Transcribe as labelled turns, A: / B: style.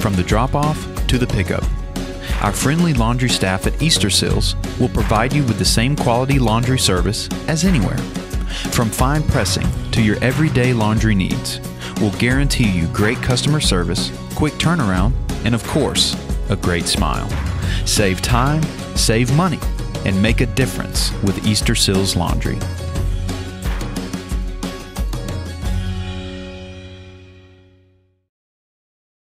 A: from the drop-off to the pickup. Our friendly laundry staff at Easter Seals will provide you with the same quality laundry service as anywhere. From fine pressing to your everyday laundry needs, we'll guarantee you great customer service, quick turnaround, and of course, a great smile. Save time, save money, and make a difference with Easter Seals Laundry.